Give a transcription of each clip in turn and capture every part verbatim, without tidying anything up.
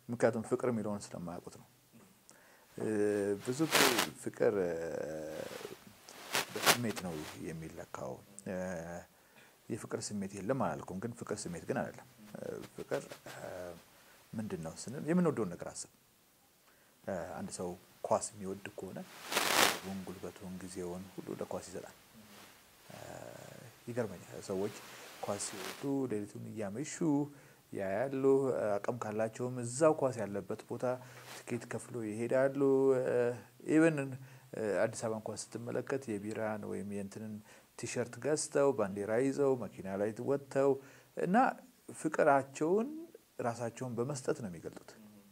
ምክንያቱም ፍቅር የሚለውን ስለማያውቁት ነው ብዙ ፍቅር በስሜት ነው የሚለካው የፍቅር ስሜት የለም አላልኩም ግን ፍቅር ስሜት ግን አይደለም ፍቅር ምንድነው ስንል የምንወደው ነገር አስብ አንድ ሰው ኳስ የሚወድ ከሆነ ጉልበቱን ጊዜውን ሁሉ ለኳስ ይሰጣል ይገርመኛል ሰዎች ኳስ ሲወዱ ሌሊቱን ያመሹ ያያሉ አቅም ካላቸውም እዛው ኳስ ያለበት ቦታ ትኬት ከፍሎ ይሄዳሉ ኢቭን አዲስ አበባ ኳስ ስትመለከት የቢራን ወይም የእንትንን ቲሸርት ገዝተው ባንዲራ ይዘው መኪና ላይ ወጥተው እና ፍቅራቸውን ራሳቸውን በመስጠት ነው የሚገልጡት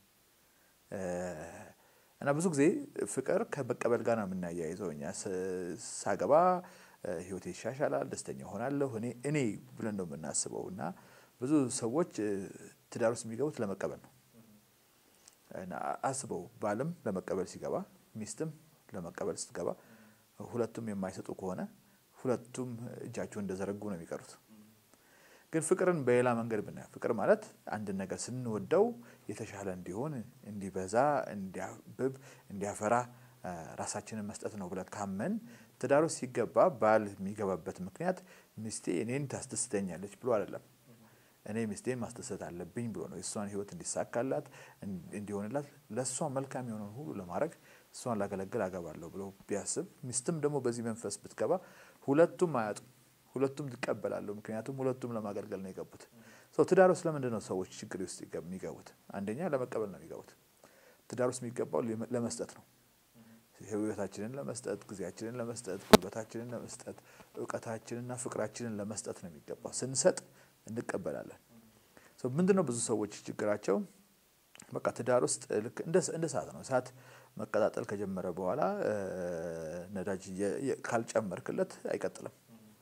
እና ብዙ ጊዜ ፍቅር ከመቀበል ጋር ነው የምናያይዘውኛ ሳገባ ህይወቴ ይሻሻላል ደስተኛ ሆናለሁ እኔ እኔ ብለን ነው የምናስበውና ብዙ ሰዎች ትዳር ውስጥ የሚገቡት ለመቀበል ነው እና አስበው ባለም ለመቀበል ሲገባ ሚስትም ለመቀበል ስትገባ ሁለቱም የማይሰጡ ከሆነ ሁለቱም እጃቸውን እንደዘረጉ ነው የሚቀሩት ግን ፍቅርን በሌላ መንገድ ብናየው ፍቅር ማለት አንድ ነገር ስንወደው የተሻለ እንዲሆን እንዲበዛ እንዲያብብ እንዲያፈራ ራሳችንን መስጠት ነው ብለን ካመን ትዳር ውስጥ ሲገባ ባል የሚገባበት ምክንያት ሚስቴ እኔን ታስደስተኛለች ብሎ አይደለም እኔ ሚስቴን ማስደሰት አለብኝ ብሎ ነው እሷን ህይወት እንዲሳካላት እንዲሆንላት ለሷ መልካም የሆነውን ሁሉ ለማድረግ እሷን ላገለግል አገባለሁ ብሎ ቢያስብ ሚስትም ደግሞ በዚህ መንፈስ ብትገባ ሁለቱም አያጡ ሁለቱም ይቀበላሉ ምክንያቱም ሁለቱም ለማገልገል ነው የገቡት ሶ ትዳር ውስጥ ለምንድነው ሰዎች ችግር ውስጥ የሚገቡት አንደኛ ለመቀበል ነው የሚገቡት ትዳር ውስጥ የሚገባው ለመስጠት ነው ህይወታችንን ለመስጠት ጊዜያችንን ለመስጠት ጉልበታችንን ለመስጠት ዕውቀታችንንና ፍቅራችንን ለመስጠት ነው የሚገባው ስንሰጥ እንቀበላለን ሶ ምንድነው ብዙ ሰዎች ችግራቸው በቃ ትዳር ውስጥ ልክ እንደ እንደ ሰዓት ነው ሰዓት መቀጣጠል ከጀመረ በኋላ ነዳጅ ካልጨመርክለት አይቀጥልም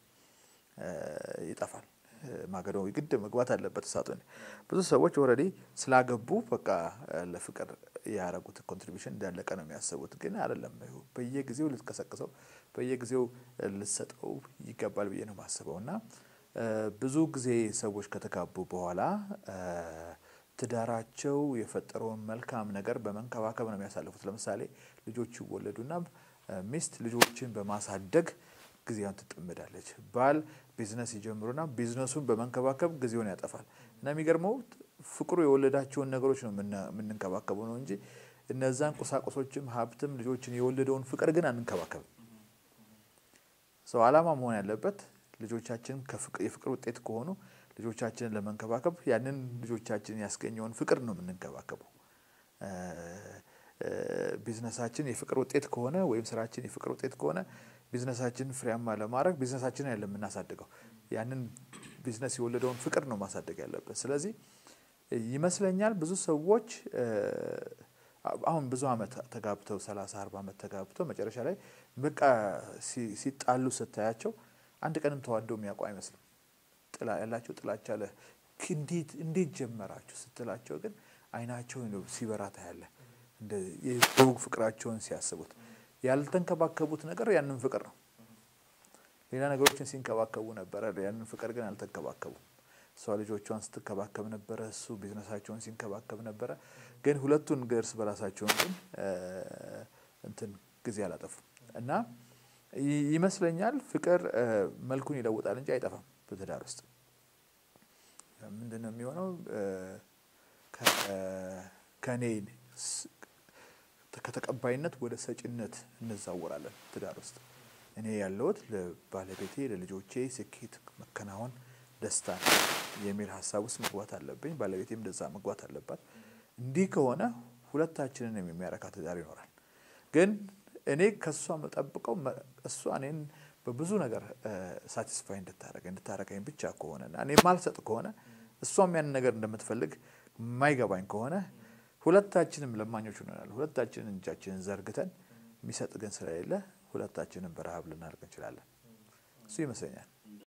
ይጣፋል ማገዶ ይግድ መግባት አለበት ሰዓቱን ብዙ ሰዎች ኦሬዲ ስላገቡ በቃ ለፍቅር ያረጉት ኮንትሪቢዩሽን እንዳለቀ ነው የሚያስቡት ግን አይደለም በየጊዜው ልትከሰከሰው በየጊዜው ልትሰጠው ይገባል ብዬ ነው ማስበውና ብዙ ጊዜ ሰዎች ከተጋቡ በኋላ ትዳራቸው የፈጠረው መልካም ነገር በመንከባከብ ነው የሚያሳልፉት ለምሳሌ ልጆች ይወለዱና ሚስት ልጆችን በማሳደግ ጊዜውን ትጠመዳለች ባል ቢዝነስ ይጀምሩና ቢዝነሱን በመንከባከብ ጊዜውን ያጠፋል እና የሚገርመው ፍቅሩ የወለዳቸውን ነገሮች ነው ምንንከባከበው ነው እንጂ እነዛን ቁሳቁሶችም ሀብትም ልጆችን የወለደውን ፍቅር ግን አንንከባከብ ሰው አላማ መሆን ያለበት ልጆቻችን ከፍቅር የፍቅር ውጤት ከሆኑ ልጆቻችንን ለመንከባከብ ያንን ልጆቻችን ያስገኘውን ፍቅር ነው ምንንከባከበው ቢዝነሳችን የፍቅር ውጤት ከሆነ ወይም ስራችን የፍቅር ውጤት ከሆነ ቢዝነሳችን ፍሬያማ ለማድረግ ቢዝነሳችንን አይደለም እናሳድገው ያንን ቢዝነስ የወለደውን ፍቅር ነው ማሳደግ ያለበት ስለዚህ ይመስለኛል ብዙ ሰዎች አሁን ብዙ አመት ተጋብተው ሰላሳ አርባ አመት ተጋብተው መጨረሻ ላይ በቃ ሲጣሉ ስታያቸው አንድ ቀንም ተዋደው የሚያውቁ አይመስልም ጥላ ያላቸው ጥላቻ አለ እንዴት እንዴት ጀመራችሁ ስትላቸው ግን አይናቸው ነው ሲበራታ ያለ እንደ የዶግ ፍቅራቸውን ሲያስቡት ያልተንከባከቡት ነገር ያንን ፍቅር ነው ሌላ ነገሮችን ሲንከባከቡ ነበር ያንን ፍቅር ግን አልተንከባከቡ ሰው ልጆቿን ስትከባከብ ነበር እሱ ቢዝነሳቸውን ሲንከባከብ ነበር ግን ሁለቱን ገርስ በራሳቸው ግን እንትን ጊዜ አላጠፉ እና ይመስለኛል ፍቅር መልኩን ይለውጣል እንጂ አይጠፋም በትዳር ውስጥ ምንድነው የሚሆነው ከኔ ከተቀባይነት ወደ ሰጪነት እንዛወራለን ትዳር ውስጥ እኔ ያለውት ለባለቤቴ ለልጆቼ ስኬት መከናወን ደስታ የሚል ሐሳብ ውስጥ መግባት አለብኝ ባለቤቴም እንደዛ መግባት አለባት እንዲህ ከሆነ ሁለታችንን የሚያረካ ትዳር ይኖራል ግን እኔ ከሷ መጠብቀው እሷ እኔን በብዙ ነገር ሳቲስፋይ እንድታረጋ እንድታረጋኝ ብቻ ከሆነና እኔ ማልሰጥ ከሆነ እሷም ያን ነገር እንደምትፈልግ ማይገባኝ ከሆነ ሁለታችንም ለማኞች ሆነናል ሁለታችንን እጃችንን ዘርግተን የሚሰጥ ግን ስለሌለ ሁለታችንን በረሃብ ልናልቅ እንችላለን እሱ ይመስለኛል